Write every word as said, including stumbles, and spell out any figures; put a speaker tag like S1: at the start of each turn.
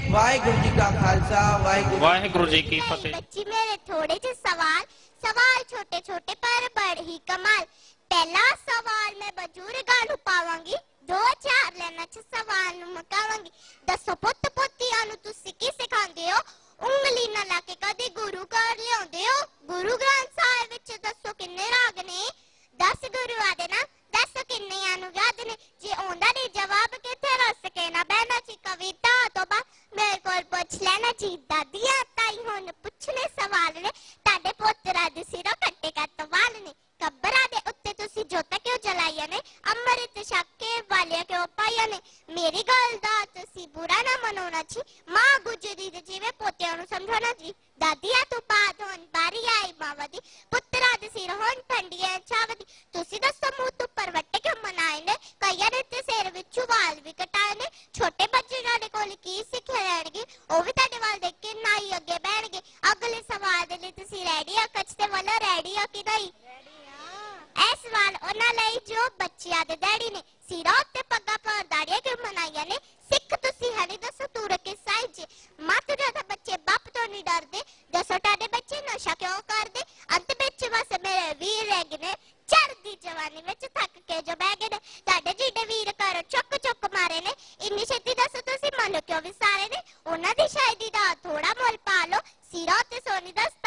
S1: वाहिगुरु जी का खालसा
S2: वाहिगुरु जी की फतेह।
S3: बच्ची मेरे थोड़े से सवाल सवाल छोटे छोटे पर बड़ ही कमाल। पहला सवाल मैं बजुर्गां नूं पावांगी, दो चार लाइनां च सवाल नूं मुकावांगी। दसो पुੱਤ पोतियां नूं तुसीं की सिखांदे हो? ਉਂਗਲੀ ना लाके कदे गुरु घर लियाउंदे हो? गुरु ग्रंथ साहिब विच दसो किन्ने राग ने? दस गुरुआं दे नाम दसो किन्नियां नूं याद ने? जे आउंदा नहीं जवाब किथे रस के ना बहना जी। कविता तो बाद मेरे कोल पुछ लेना जी। दादियां ताई हुण पुछने सवाल ने, ताडे पोतरा दे सिरों कट्टे कट वाल ने। कब्बरां दे उत्ते तुसीं जोतां क्यों जलाईआं ने? अमृत छक के वालियां क्यों पाईआं ने? मेरी गल दा तुसीं बुरा ना मनाउणा जी। मां गुजरी ते जिवें पोतियां नूं समझाउणा जी। दादियां तो बाद हुण बारी आई मावां दी, पुत्तरां दे सिर हुण ठंडियां छावां दी। तुसीं दसो मूंह तो परवट्टे क्यों मनाए ने? कईयां ने ते सिर विचों वाल भी कटाए ने। छोटे बच्चे जाने कोल की सिੱਖਿਆ ਲੈਣਗੇ? ਉਹ ਵੀ ਤੁਹਾਡੇ ਵੱਲ ਦੇਖ ਕੇ ਨਾਈ ਅੱਗੇ ਬਹਿਣਗੇ। ਅਗਲੇ ਸਵਾਲ ਦੇ ਲਈ ਤੁਸੀਂ ਰੈਡੀ ਆ? ਕੱਚਦੇ ਵੱਲ ਰੈਡੀ ਆ ਕਿ ਨਹੀਂ? ਇਹ ਸਵਾਲ ਉਹਨਾਂ ਲਈ ਜੋ ਬੱਚਿਆਂ ਦੇ ਡੈਡੀ ਨੇ। ਸਿਰਾਂ ਉੱਤੇ ਪੱਗਾਂ ਪਾ ਦਾੜੀਆਂ ਕਿਉਂ ਮਨਾਈਆਂ ਨੇ? ਸਿੱਖ ਤੁਸੀਂ ਹੈ ਨਹੀਂ, ਦੱਸੋ ਤੂਰ ਕੇ ਸਾਈਂ ਜੀ। ਮਤ ਜਿਆਦਾ ਬੱਚੇ ਬਾਪ ਤੋਂ ਨਹੀਂ ਡਰਦੇ, ਦੱਸੋ ਤੁਹਾਡੇ ਬੱਚੇ ਨਸ਼ਾ ਕਿਉਂ ਕਰਦੇ? ਅੰਤ ਵਿੱਚ ਬਸ ਮੇਰੇ ਵੀਰ ਰਹਿ ਗਏ ਨੇ, ਚੜ੍ਹਦੀ ਜਵਾਨੀ ਵਿੱਚ ਥੱਕ ਕੇ ਜੋ ਬਹਿ ਗਏ ਨੇ। ਤੁਹਾਡੇ ਜਿੱਡੇ ਵੀਰ ਘਰ ਚੁੱਕ ਚੁੱਕ ਮਾਰੇ ਨੇ, ਇੰਨੀ ਛੇਤੀ ਦੱਸੋ ਤੁਸੀਂ ਮਨ ਕਿਉਂ ਵਿਸਾਰੇ ਨੇ? ਉਹਨਾਂ ਦੀ ਸ਼ਾਇਦੀ ਦਾ ਥੋੜਾ ਮੁੱਲ ਪਾ ਲਓ, ਸਿਰਾਂ ਉੱਤੇ ਸੋਨੀ ਦਾ